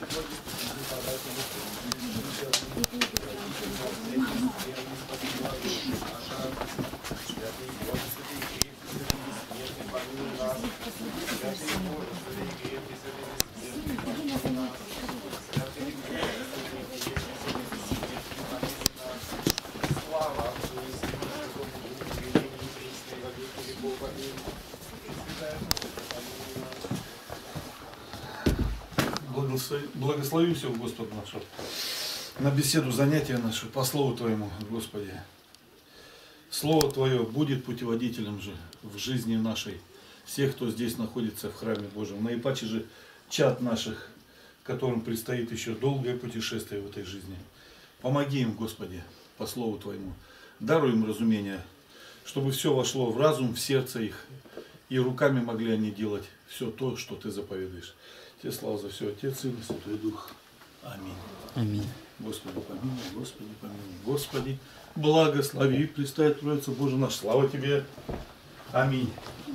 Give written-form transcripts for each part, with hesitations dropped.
Благослови всего Господа нашего на беседу, занятия наши, по Слову Твоему, Господи. Слово Твое будет путеводителем же в жизни нашей, всех, кто здесь находится в храме Божьем. Наипаче же чад наших, которым предстоит еще долгое путешествие в этой жизни. Помоги им, Господи, по Слову Твоему. Даруй им разумение, чтобы все вошло в разум, в сердце их, и руками могли они делать все то, что Ты заповедаешь. Тебе слава за все, Отец, Сын и Святой Дух. Аминь. Аминь. Господи, помилуй, Господи, помилуй. Господи, благослови, Пресвятая Троица Божия наша. Слава Тебе. Аминь.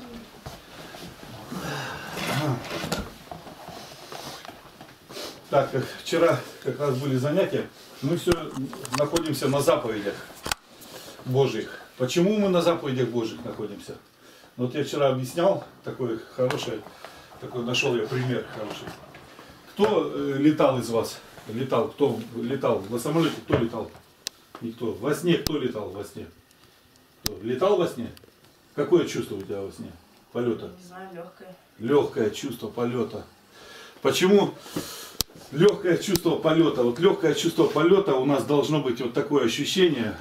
Так, как вчера как раз были занятия, мы все находимся на заповедях Божьих. Почему мы на заповедях Божьих находимся? Вот я вчера объяснял, такой нашел я пример хороший. Кто летал из вас? Кто летал? На самолете кто летал? Никто. Во сне кто летал во сне? Кто? Летал во сне? Какое чувство у тебя во сне? Полета? Не знаю, легкое. Легкое чувство полета. Почему легкое чувство полета? Вот легкое чувство полета у нас должно быть вот такое ощущение,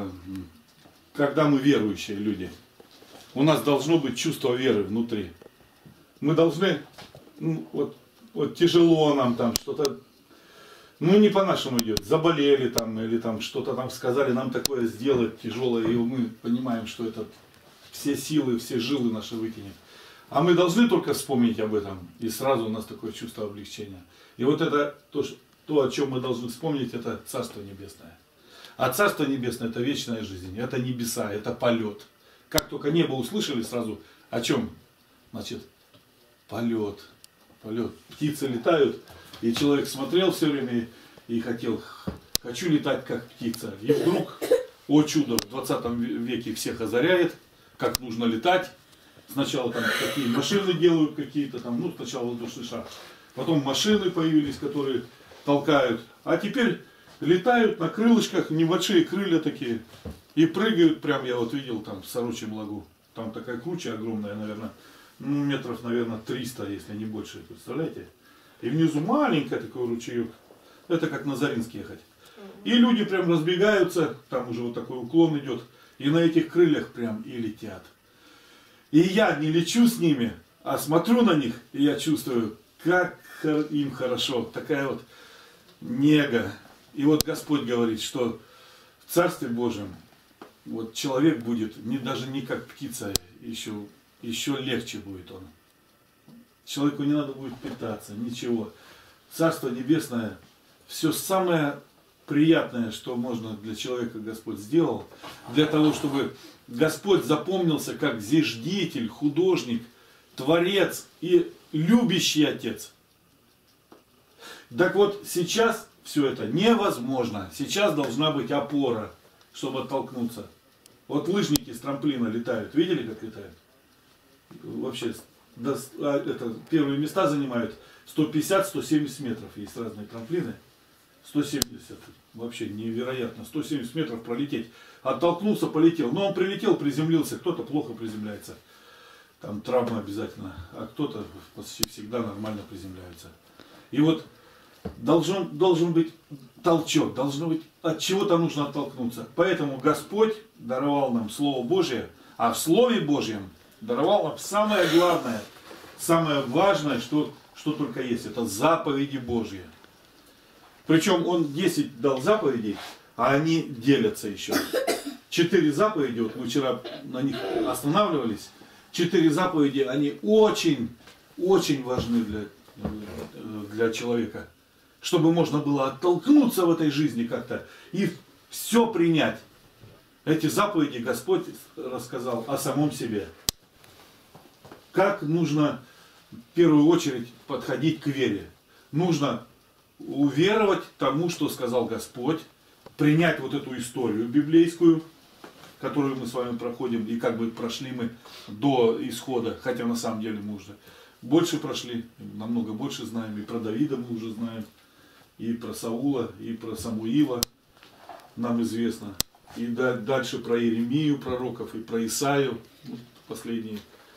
когда мы верующие люди. У нас должно быть чувство веры внутри. Мы должны, вот тяжело нам там что-то, не по-нашему идет, заболели там или там что-то там сказали, нам такое сделать тяжелое, и мы понимаем, что это все силы, все жилы наши вытянет. А мы должны только вспомнить об этом, и сразу у нас такое чувство облегчения. И вот это то, о чем мы должны вспомнить, это Царство Небесное. А Царство Небесное — это вечная жизнь, это небеса, это полет. Как только небо услышали, сразу о чем? Значит, полет. Полет. Птицы летают, и человек смотрел все время и хотел, хочу летать как птица. И вдруг, о чудо, в 20 веке всех озаряет, как нужно летать. Сначала там такие машины делают какие-то там, сначала воздушный шар. Потом машины появились, которые толкают. А теперь летают на крылышках, небольшие крылья такие. И прыгают прям, я вот видел там в Сорочьем лагу. Там такая круча огромная, наверное, метров, наверное, 300, если не больше, представляете? И внизу маленький такой ручеек. Это как на Заринск ехать. И люди прям разбегаются, там уже вот такой уклон идет. И на этих крыльях прям и летят. И я не лечу с ними, а смотрю на них, и я чувствую, как им хорошо. Такая вот нега. И вот Господь говорит, что в Царстве Божьем вот человек будет даже не как птица, еще легче будет он. Человеку не надо будет питаться, ничего. Царство Небесное, все самое приятное, что можно для человека Господь сделал, для того, чтобы Господь запомнился как зиждитель, художник, творец и любящий Отец. Так вот, сейчас все это невозможно. Сейчас должна быть опора, чтобы оттолкнуться. Вот лыжники с трамплина летают. Видели, как летают? Вообще, первые места занимают 150-170 метров. Есть разные трамплины. 170. Вообще невероятно. 170 метров пролететь. Оттолкнулся, полетел. Но он прилетел, приземлился. Кто-то плохо приземляется. Там травма обязательно. А кто-то почти всегда нормально приземляется. И вот должен быть толчок. Должно быть, от чего-то нужно оттолкнуться. Поэтому Господь даровал нам Слово Божие. А в Слове Божьем даровал нам самое главное, самое важное, что только есть. Это заповеди Божьи. Причем Он 10 дал заповедей, а они делятся еще. 4 заповеди, вот мы вчера на них останавливались. 4 заповеди, они очень, очень важны для человека. Чтобы можно было оттолкнуться в этой жизни как-то и все принять. Эти заповеди Господь рассказал о самом себе. Как нужно в первую очередь подходить к вере. Нужно уверовать тому, что сказал Господь, принять вот эту историю библейскую, которую мы с вами проходим, и как бы прошли мы до исхода, хотя на самом деле мы уже больше прошли, намного больше знаем, и про Давида мы уже знаем, и про Саула, и про Самуила нам известно, и дальше про Иеремию пророков, и про Исаию, последние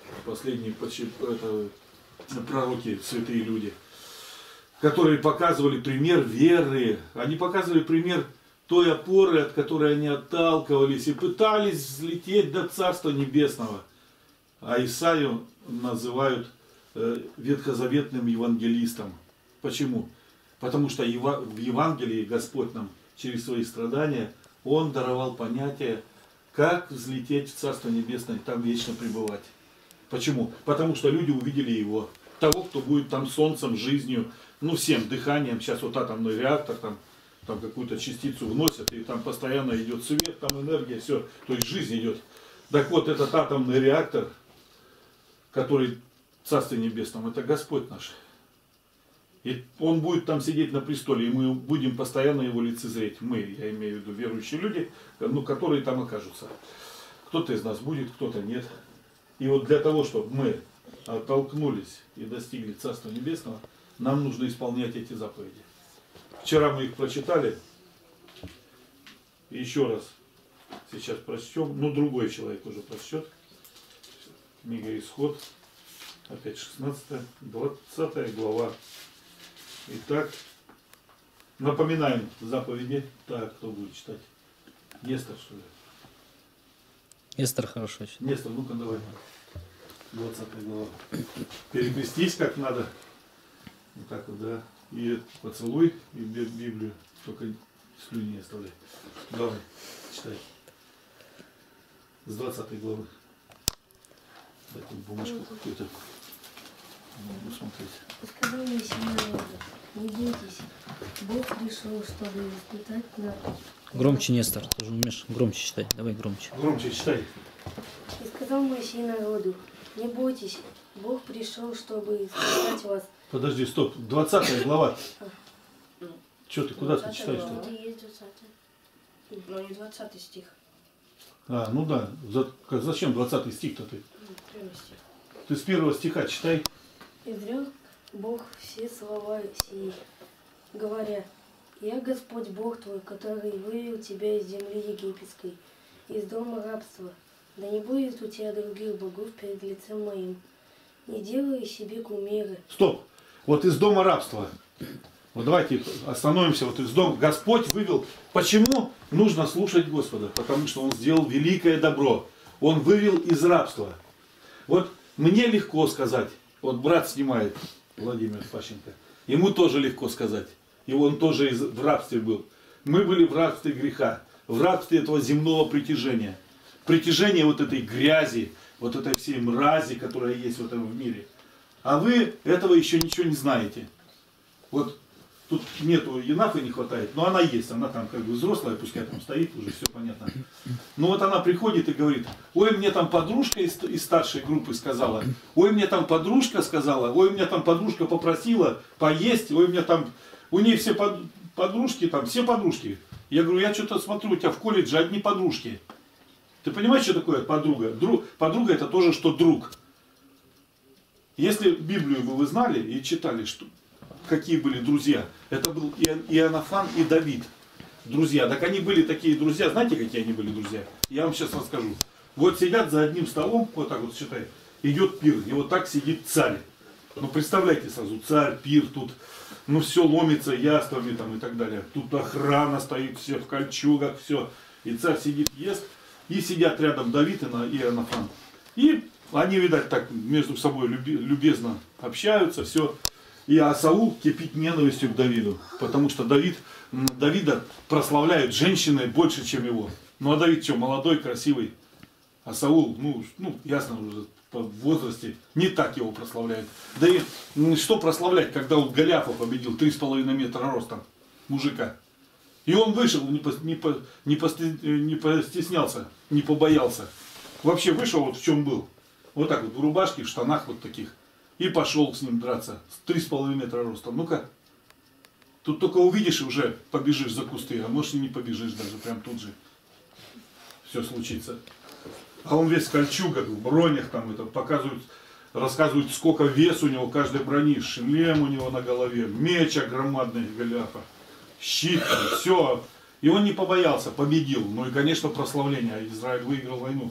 пророки, святые люди, которые показывали пример веры, они показывали пример той опоры, от которой они отталкивались и пытались взлететь до Царства Небесного. А Исаию называют ветхозаветным евангелистом. Почему? Потому что в Евангелии Господь нам через свои страдания, Он даровал понятие, как взлететь в Царство Небесное, там вечно пребывать. Почему? Потому что люди увидели Его. Того, кто будет там солнцем, жизнью, ну всем, дыханием. Сейчас вот атомный реактор, там какую-то частицу вносят, и там постоянно идет свет, там энергия, все, то есть жизнь идет. Так вот, этот атомный реактор, который в Царстве Небесном, это Господь наш. И Он будет там сидеть на престоле, и мы будем постоянно Его лицезреть. Мы, я имею в виду верующие люди, ну, которые там окажутся. Кто-то из нас будет, кто-то нет. И вот для того, чтобы мы оттолкнулись и достигли Царства Небесного, нам нужно исполнять эти заповеди. Вчера мы их прочитали. Еще раз сейчас прочтем. Ну, другой человек уже прочтет. Книга Исход. Опять 16, 20 глава. Итак, напоминаем заповеди. Так, кто будет читать? Нестор, что ли? Нестор хорошо читает. Нестор, ну-ка давай. 20 глава. Перекрестись как надо. Вот так вот, да. И поцелуй и Библию. Только слюни не оставляй. Давай, читай. С 20 главы. Дайте бумажку какую-то. Могу смотреть. Сказал Моисей народу: не бойтесь, Бог пришел, чтобы испытать народ. Громче, Нестор, ты же умеешь громче читать. Давай громче. Громче читай. И сказал Моисей народу: не бойтесь, Бог пришел, чтобы испытать вас. Подожди, стоп. 20 глава. Что ты, куда ты читаешь? Это и есть 20. Но не 20 стих. А, ну да. Зачем 20 стих-то ты? Первый стих. Ты с первого стиха читай. Изрек Бог все слова сии, говоря: я Господь Бог твой, который вывел тебя из земли египетской, из дома рабства. Да не будет у тебя других богов перед лицем моим. Не делай себе кумиры. Стоп. Вот из дома рабства. Вот давайте остановимся. Вот из дома. Господь вывел. Почему нужно слушать Господа? Потому что Он сделал великое добро. Он вывел из рабства. Вот мне легко сказать. Вот брат снимает, Владимир Пащенко. Ему тоже легко сказать. И он тоже в рабстве был. Мы были в рабстве греха. В рабстве этого земного притяжения. Притяжение вот этой грязи, вот этой всей мрази, которая есть в этом мире. А вы этого еще ничего не знаете. Вот тут нету Енафы, не хватает, но она есть. Она там как бы взрослая, пускай там стоит, уже все понятно. Но вот она приходит и говорит: ой, мне там подружка из старшей группы сказала, ой, мне там подружка сказала, ой, меня там подружка попросила поесть, ой, у меня там, у нее все подружки, там все подружки. Я говорю: я что-то смотрю, у тебя в колледже одни подружки. Ты понимаешь, что такое подруга? Подруга это тоже, что друг. Если Библию вы знали и читали, что, какие были друзья, это был Иоаннафан и Давид. Друзья. Так они были такие друзья. Знаете, какие они были друзья? Я вам сейчас расскажу. Вот сидят за одним столом, вот так вот считай, идет пир, и вот так сидит царь. Ну представляете сразу, царь, пир, тут, ну все ломится яствами там и так далее. Тут охрана стоит, все в кольчугах, все. И царь сидит, ест, и сидят рядом Давид и Иоаннафан. И они, видать, так между собой любезно общаются, все. И Саул кипит ненавистью к Давиду, потому что Давида прославляют женщины больше, чем его. Ну а Давид что, молодой, красивый, а Саул, ну ясно уже, в возрасте не так его прославляют. Да и что прославлять, когда он Голиафа победил, 3,5 метра ростом, мужика. И он вышел, не постеснялся, не побоялся. Вообще вышел вот в чем был. Вот так вот, в рубашке, в штанах вот таких. И пошел с ним драться. С 3,5 метра роста. Ну-ка. Тут только увидишь и уже побежишь за кусты, а может и не побежишь даже, прям тут же все случится. А он весь в кольчугах, в бронях, там это показывают, рассказывают, сколько вес у него каждой брони, шлем у него на голове, меч огромадный Голиафа, щит, все. И он не побоялся, победил. Ну и, конечно, прославление. Израиль выиграл войну.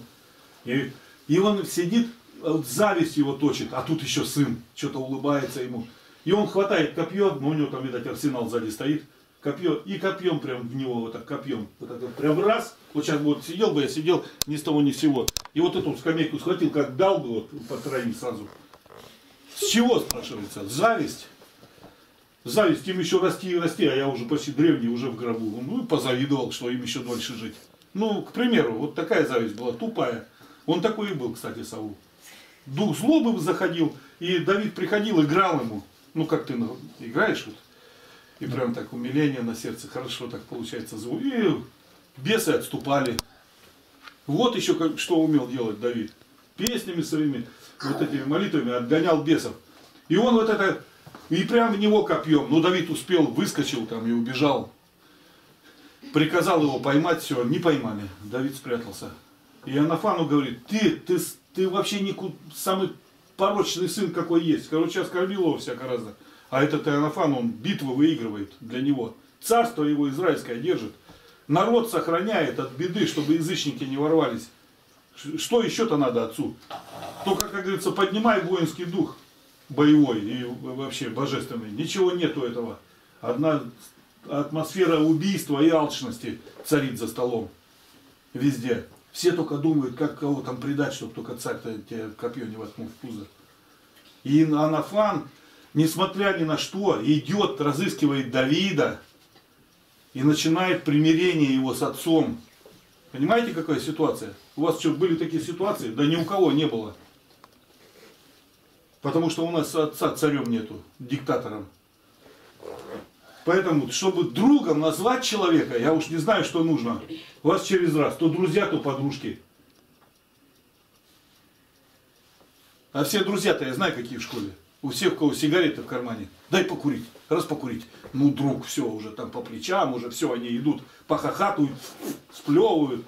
И он сидит, вот зависть его точит, а тут еще сын, что-то улыбается ему. И он хватает копье, ну у него там, видать, арсенал сзади стоит, копье, и копьем прям в него, вот так копьем, вот так вот, прям раз, вот сейчас бы вот сидел бы, я сидел ни с того ни с сего. И вот эту скамейку схватил, как дал бы вот по троим сразу. С чего, спрашивается? Зависть. Зависть, им еще расти и расти, а я уже почти древний, уже в гробу. Ну и позавидовал, что им еще дольше жить. Ну, к примеру, вот такая зависть была, тупая. Он такой и был, кстати, Саул. Дух злобы заходил, и Давид приходил, играл ему. Ну, как ты играешь, вот, и прям так умиление на сердце, хорошо так получается звук. И бесы отступали. Вот еще что умел делать Давид. Песнями своими, вот этими молитвами отгонял бесов. И он вот это... И прям в него копьем. Но Давид успел, выскочил там и убежал. Приказал его поймать, все, не поймали. Давид спрятался. И Иоаннафану говорит, ты вообще самый порочный сын какой есть. Короче, оскорбил его всяко разно. А этот Иоаннафан, он битвы выигрывает для него. Царство его израильское держит. Народ сохраняет от беды, чтобы язычники не ворвались. Что еще-то надо отцу? Только, как говорится, поднимай воинский дух. Боевой и вообще божественный. Ничего нету этого. Одна атмосфера убийства и алчности царит за столом. Везде. Все только думают, как кого там предать, чтобы только царь-то тебе копье не воткнул в пузо. И Иоаннафан, несмотря ни на что, идет, разыскивает Давида и начинает примирение его с отцом. Понимаете, какая ситуация? У вас что, были такие ситуации? Да ни у кого не было. Потому что у нас отца царем нету, диктатором. Поэтому, чтобы другом назвать человека, я уж не знаю, что нужно. У вас через раз, то друзья, то подружки. А все друзья-то я знаю, какие в школе. У всех, у кого сигареты в кармане. Дай покурить, раз покурить. Ну, друг, все, уже там по плечам, уже все, они идут, похохатывают, сплевывают.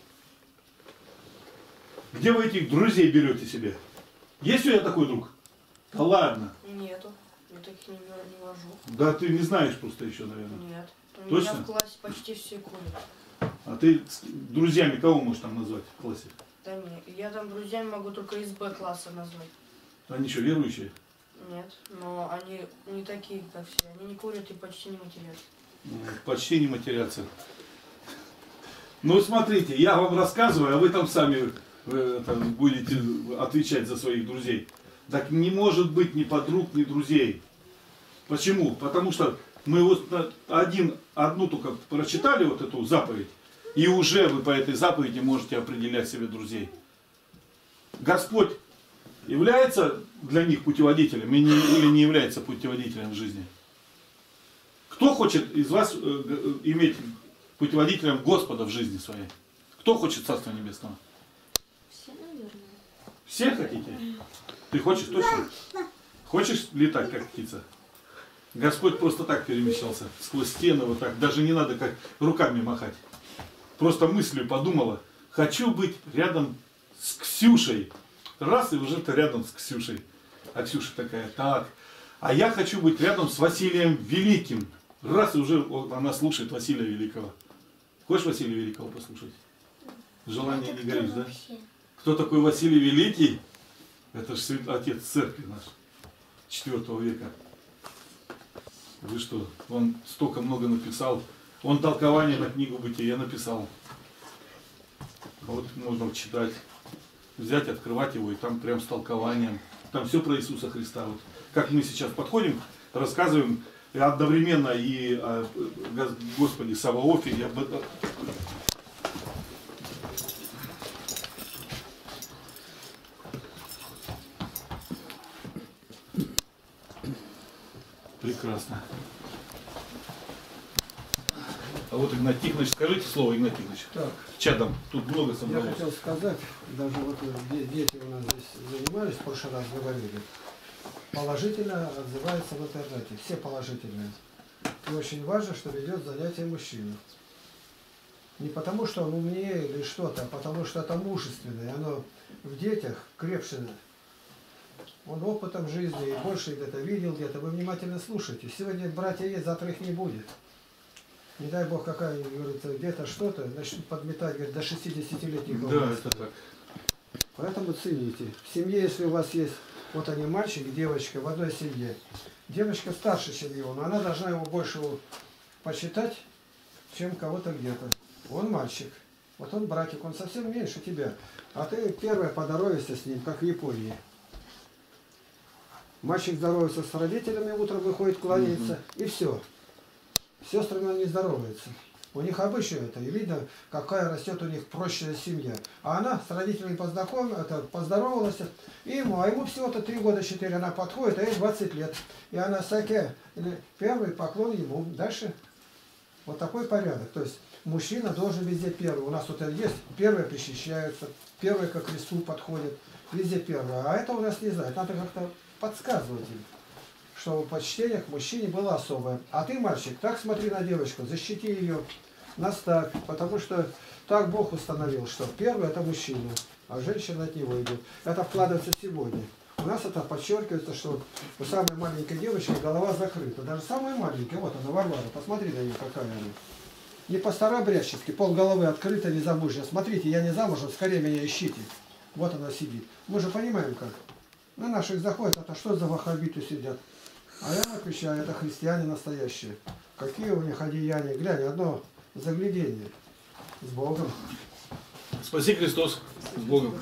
Где вы этих друзей берете себе? Есть у тебя такой друг? Да ладно. Нету. Я таких не вожу. Да ты не знаешь просто еще, наверное. Нет. У Точно? меня в классе почти все курят. А ты с друзьями кого можешь там назвать в классе? Да нет. Я там друзьями могу только из Б-класса назвать. Они что, верующие? Нет. Но они не такие, как все. Они не курят и почти не матерятся. Почти не матерятся. Ну смотрите, я вам рассказываю, а вы там сами будете отвечать за своих друзей. Так не может быть ни подруг, ни друзей. Почему? Потому что мы вот одну только прочитали вот эту заповедь, и уже вы по этой заповеди можете определять себе друзей. Господь является для них путеводителем или не является путеводителем в жизни? Кто хочет из вас иметь путеводителем Господа в жизни своей? Кто хочет Царства Небесного? Все, наверное. Все хотите? Ты хочешь точно? Хочешь летать, как птица? Господь просто так перемещался, сквозь стены, вот так. Даже не надо как руками махать. Просто мыслью подумала, хочу быть рядом с Ксюшей. Раз, и уже ты рядом с Ксюшей. А Ксюша такая, так. А я хочу быть рядом с Василием Великим. Раз, и уже она слушает Василия Великого. Хочешь Василия Великого послушать? Желание не горишь, да? Кто такой Василий Великий? Это же отец церкви наш, 4 века. Вы что, он столько много написал. Он толкование на книгу Бытия написал. Вот можно читать, взять, открывать его, и там прям с толкованием. Там все про Иисуса Христа. Вот как мы сейчас подходим, рассказываем одновременно и о Господе Саваофе, и об этом. Прекрасно. А вот Игнат Тихонович, скажите слово, Игнат Тихонович. Так. Чадом, тут много Я собралось. хотел сказать, даже вот дети у нас здесь занимались, в прошлый раз говорили, положительно отзываются в интернете, все положительные. очень важно, что ведет занятие мужчина. Не потому, что он умнее или что-то, а потому, что это мужественное. Оно в детях крепшее. Он опытом жизни и больше где-то видел, где-то. Вы внимательно слушайте. Сегодня братья есть, завтра их не будет. Не дай Бог, какая, говорится, где-то что-то, начнут подметать, говорит, до 60-летних. Да, это так. Поэтому цените. В семье, если у вас есть, вот они, мальчик, девочка, в одной семье. Девочка старше, чем его, но она должна его больше почитать, чем кого-то где-то. Он мальчик. Вот он братик, он совсем меньше тебя. А ты первая поздоровайся с ним, как в Японии. Мальчик здоровается с родителями, утром выходит, кланяется, и все. Сестры не здороваются. У них обычно это, и видно, какая растет у них прочная семья. А она с родителями поздоровалась, и ему всего-то 3 года, 4, она подходит, а ей 20 лет. И она всякая, первый поклон ему, дальше вот такой порядок. То есть мужчина должен везде первый. У нас тут есть, первые причащаются, первые ко кресту подходят, везде первые. А это у нас не знает, надо как-то подсказывать им, чтобы почтение к мужчине было особое. А ты, мальчик, так смотри на девочку, защити ее, наставь, потому что так Бог установил, что первый это мужчина, а женщина от него идет. Это вкладывается сегодня. У нас это подчеркивается, что у самой маленькой девочки голова закрыта. Даже самая маленькая, вот она, Варвара, посмотри на нее, какая она. Не по-старообрядчески, пол головы открыта, не замужняя. Смотрите, я не замужем, скорее меня ищите. Вот она сидит. Мы же понимаем как. На наших заходят, это что за ваххабиты сидят? А я отвечаю, это христиане настоящие. Какие у них одеяния? Глянь, одно заглядение. С Богом. Спаси Христос. С Богом.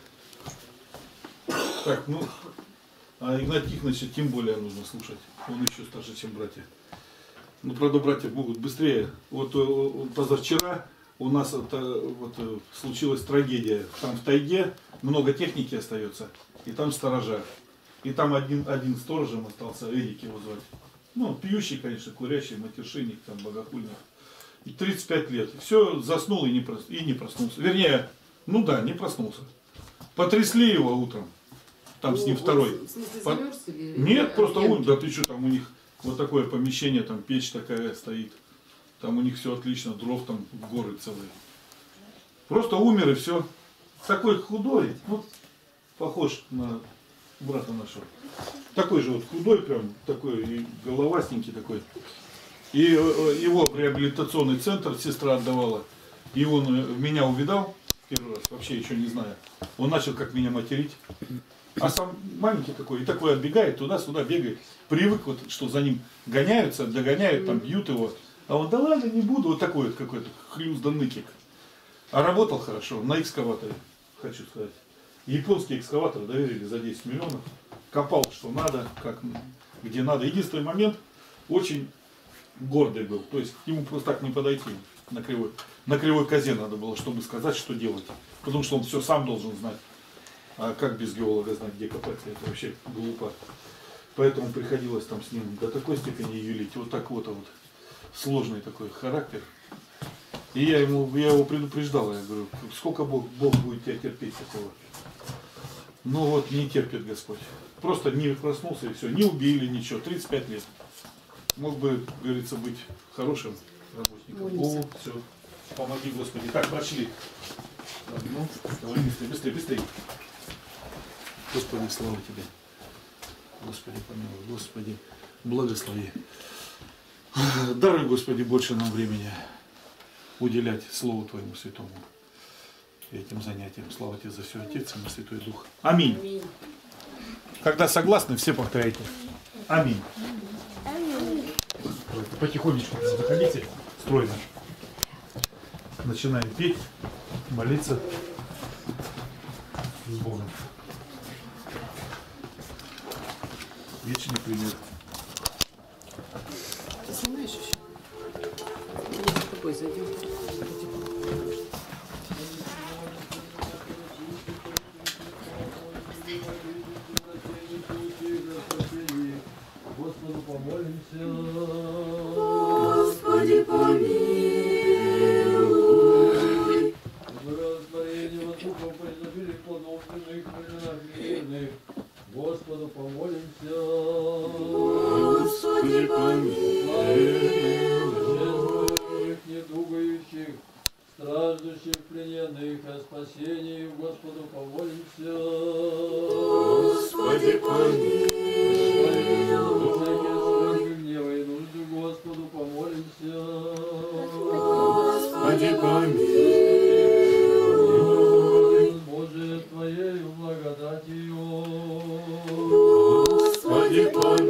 Так, ну, а Игнатия Тихоновича тем более нужно слушать. Он еще старше, чем братья. Ну, правда, братья могут быстрее. Вот позавчера у нас случилась трагедия. Там в тайге много техники остается, и там сторожа. И там один сторожем остался, Эдик его звать. Ну, пьющий, конечно, курящий, матершинник, там, богохульник. И 35 лет. Все, заснул и не проснулся. Вернее, ну да, не проснулся. Потрясли его утром. Там с ним второй. В смысле, замерз или... Нет, просто да ты что, там у них вот такое помещение, там печь такая стоит. Там у них все отлично, дров там горы целые. Просто умер и все. Такой худой, вот похож на брата нашего. Такой же вот худой прям, такой и головастенький такой. И его в реабилитационный центр сестра отдавала. И он меня увидал первый раз, вообще еще не знаю. Он начал как меня материть. А сам маленький такой, и такой отбегает, туда-сюда бегает. Привык, вот, что за ним гоняются, догоняют, там бьют его. А он, да ладно, не буду, вот такой вот какой-то хлюз-да-ныкик. А работал хорошо, на экскаваторе, хочу сказать. Японский экскаватор доверили за 10 миллионов. Копал, что надо, где надо. Единственный момент, очень гордый был. То есть к нему просто так не подойти на кривой козе надо было, чтобы сказать, что делать. Потому что он все сам должен знать. А как без геолога знать, где копать? Это вообще глупо. Поэтому приходилось там с ним до такой степени юлить. Вот так вот сложный такой характер. И я его предупреждал, я говорю, сколько Бог будет тебя терпеть такого. Ну вот, не терпит Господь. Просто не проснулся и все, не убили ничего, 35 лет. Мог бы, говорится, быть хорошим работником. О, все, помоги Господи. Так, прошли. Ну, давай быстрее. Господи, слава Тебе. Господи, помилуй, Господи, благослови. Даруй, Господи, больше нам времени уделять Слову Твоему Святому и этим занятиям. Слава Тебе за все, Отец и Святой Дух. Аминь. Аминь. Когда согласны, все повторяйте. Аминь. Аминь. Потихонечку заходите, стройно. Начинаем петь, молиться с Богом. Вечный пример. Ты снимаешь еще? Мы за тобой зайдем. Господу помолимся. Господи, помилуй. Благословение воздухом произносили плодовственных временах мирных. Господу помолимся. Господи, помилуй. Господу помолимся. Господи, помилуй. Божие Твоею благодатью. Господи,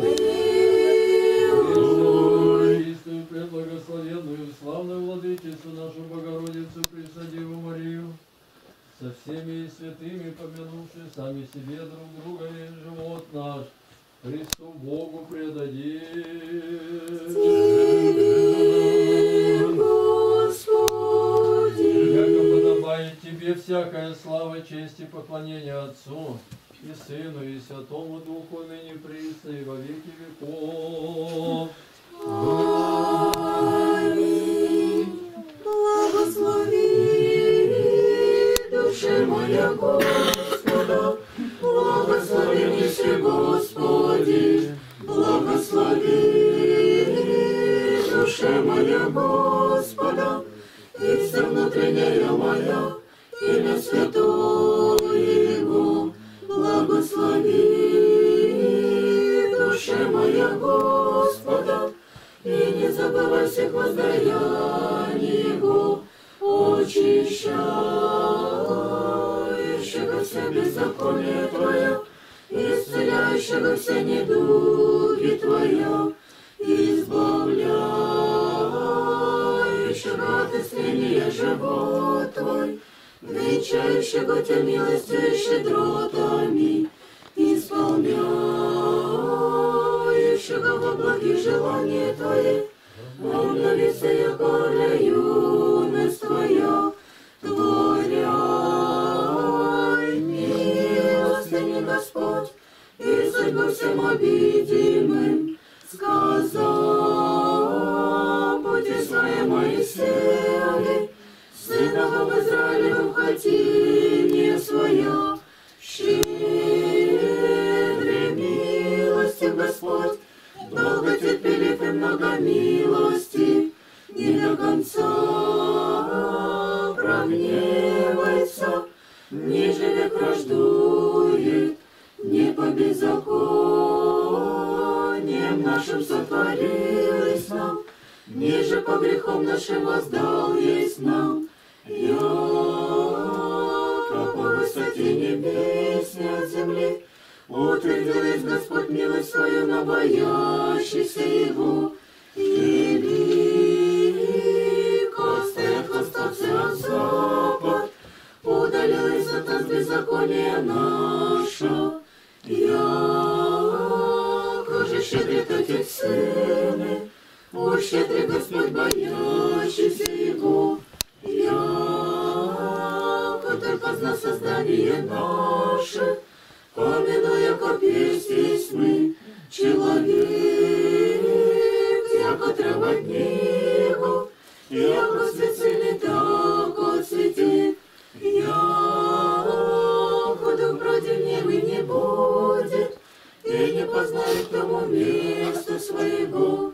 помилуй. Истую, преблагословенную, славную владычицу нашу Богородицу, Пресвятую Марию, со всеми святыми, помянувши сами себе друг друга и живот наш, Христу Богу предадим. Господи. Яко подобает Тебе всякая слава, честь и поклонение Отцу и Сыну и Святому Духу, ныне присно и во веки веков. Аминь. Благослови душа моя Господа, благослови неси, Господи, благослови душа моя Господа, и вся внутренняя моя, имя святое Его, благослови душа моя Господа, и не забывай всех воздаяний Его, очищающего все беззаконие Твое, исцеляющего все недуги Твоя, избавляющего от исцеления живот Твой, венчающего Тебя милостью и щедротами, исполняющего во благих желания Твои, обновится я горя юность Твоя, творяй милостыни, Господь, и судьбу всем обидимым, сказал пути свои Моисею, сыновым Израилевым хотение свое, щедрый милостив Господь, долготерпелив и много милости, не до конца прогневается, ниже век враждует, не по беззакониям нашим сотворилось нам, ниже по грехам нашим воздал есть нам. Яко по высоте небесной от земли утвердил есть Господь милость свою на боящихся Его, велико стоят хвостовцы от запад, удалилось от нас беззаконие наше. Яко же щедрит Отец Сыны, ущедрит Господь боящихся Его, яко только зна создание наше, помянуя копесть есть мы, человек, яко трава дневу, яко свецильный так отцветит, яко дух против него не будет, и не познает к тому месту своего.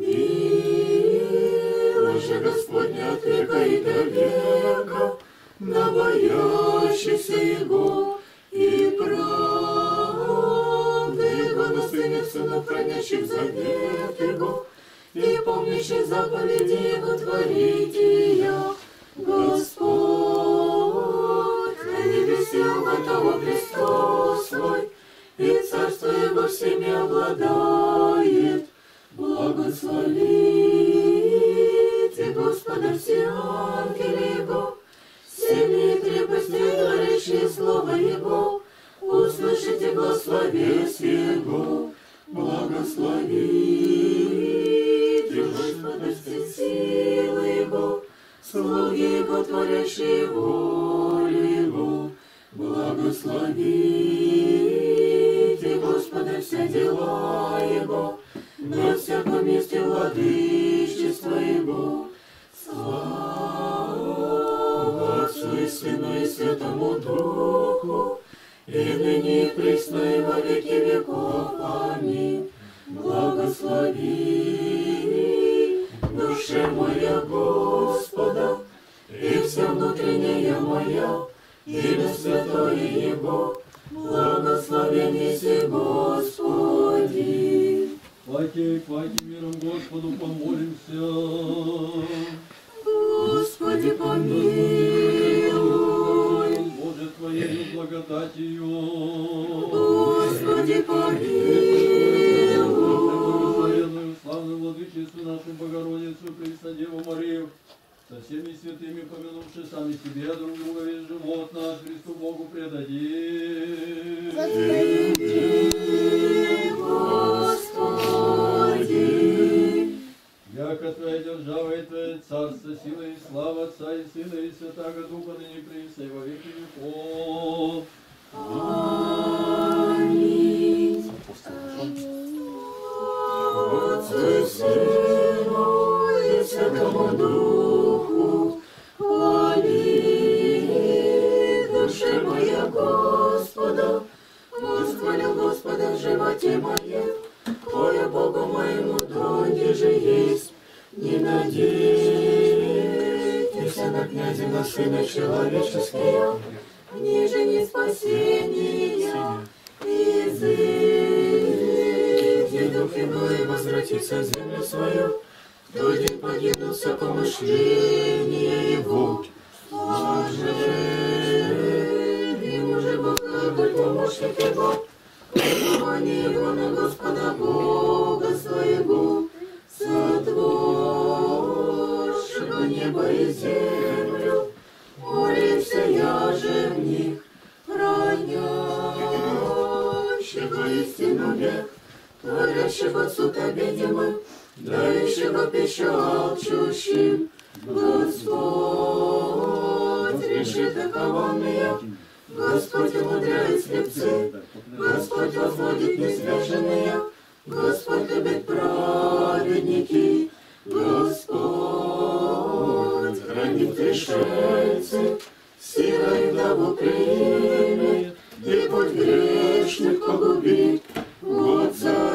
Милость же Господня от века и до века, на боящихся Его, и правда Его достойных сынов, хранящих завет Его, и помнящих заповеди Его творития. Господь на небесе уготовил престол свой, и царство Его всеми обладает. Благословите Господа все ангелы Его, сильные крепостью творящие слово Его, услышите глас словес Его. Благословите Господа все силы Его, слуги Его, творящие волю Его. Благословите Господа все дела Его, на всяком месте владычества Его. Слава Отцу и Сыну и Святому Духу, и ныне и присно и во веки веков. Аминь. Благослови душа моя Господа, и вся внутренняя моя, имя святое Его, благословен еси Господи. Во Окей, паки миром Господу помолимся. Господи, помилуй. Боже Твоею благодатью. Господи, помилуй. Благословенную славную владычицу нашу Богородицу, Преснодеву Марию, со всеми святыми, помянувши сами себе, друг друга, весь живот наш Христу Богу предадим. Господи. Яко Твоя держава и Твое царство, сила и слава Отца и Сына и Святаго Духа, ныне присно и во веки веков. Аминь. Отцу и Сыну и Святому Духу, хвали душа моя Господа, восхвалю Господа в животе моем, Твое Богу моему, донде же есть. Не надейтесь на князя, на Сына Человеческого, ниже не спасения, изыдите дух его и возвратится в землю свою, в тот день погибнул все помышления его. Ему же Бог, как помощник его, упование его на Господа Бога своего, сотворшего небо и землю, молимся я же в них, хранящего истину век, творящего суд обидимым, дающего пищу алчущим. Господь решит околонные, Господь умудряет слепцы, Господь возводит несверженные, Господь любит праведники, Господь хранит пришельцы, силой вдову примет, и путь грешных погубит. Вот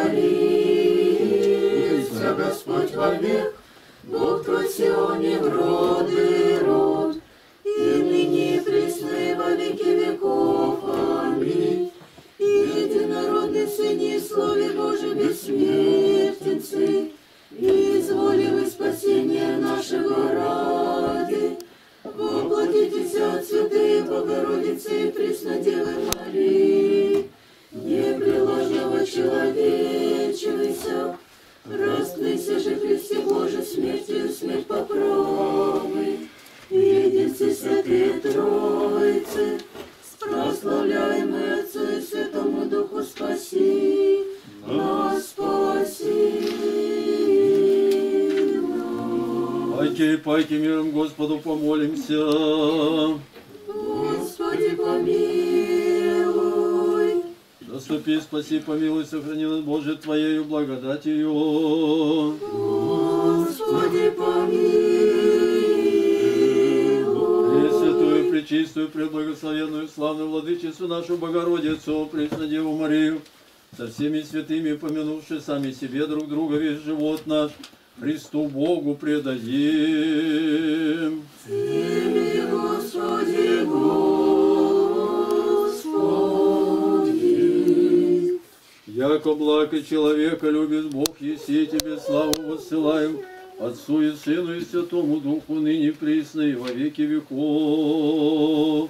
царится Господь вовек, Бог твой в Сионе в роды род, и ныне и присно и во веки веков. Аминь. Единородный Сыне и Слове Божьем бессмертенцы, изволил спасения нашего ради, воплотитесь от святые Богородицы и Преснодевы Марии, непреложного человечивайся, раскрылся же Христе Божий смертью смерть поправы, единцы святые Троицы, прославляемый Отцу и Святому Духу, спаси нас, спаси нас. Пайки миром Господу помолимся. Господи, помилуй. Заступи, спаси, помилуй, сохрани нас, Боже, Твоею благодатью. Господи, помилуй. Пресвятую, пречистую, преблагословенную, славную владычицу нашу Богородицу, Преснодеву Марию, со всеми святыми, помянувши сами себе друг друга, весь живот наш Христу Богу предадим. Тебе, Господи, Господи. Яко благ и человека любит Бог, еси Тебе славу воссылаем, Отцу и Сыну и Святому Духу, ныне присно и во веки веков.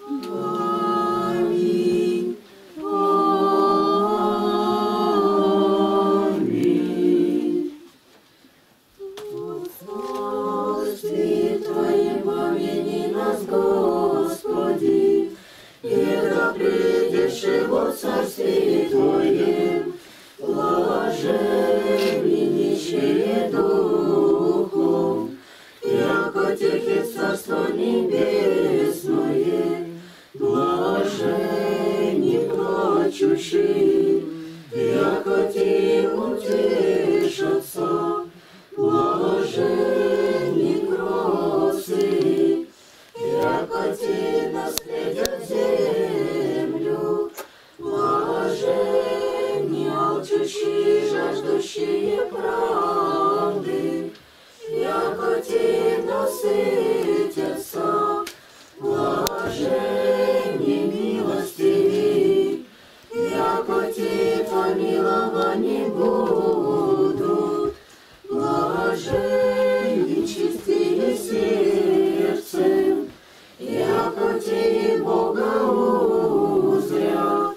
Аминь. Аминь. Господи, Твоим помяни нас, Господи, и да придешь во Царстве Твоем, блаженны нищие духом, яко тихи Царство Небесное, блаженни плачущие, яко те утешатся, блаженни кротцы, яко те наследят землю, блаженни алчущие, жаждущие правды, яко те насытятся, блаженни милостивые, яко те помилование Божие. блаженни чистые сердцем, яко те Бога узрят,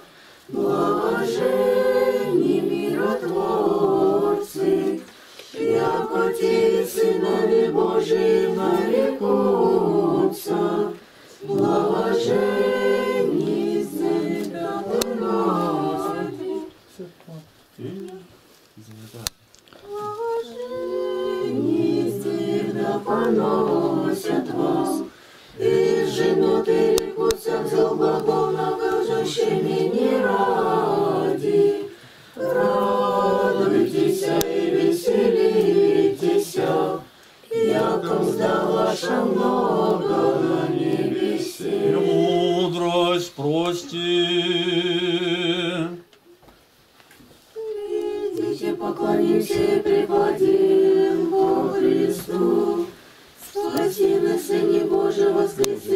блаженни миротворцы, яко те сынове Божии нарекутся, блаженни звезда поносят. Блаженни звезда поносят вас, и женоты рекутся к злобогона, кажущими не ради. Радуйтесь и веселитесь, яко мзда ваша много на небесе. Мудрость прости. Идите, поклонимся и преподем ко Христу. Спаси нас, Сыне Божий, воскреси